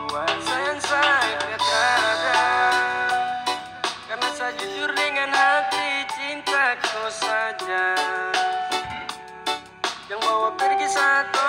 Sayang saya tiada, karena saya jujur dengan hati, cintaku saja yang bawa pergi satu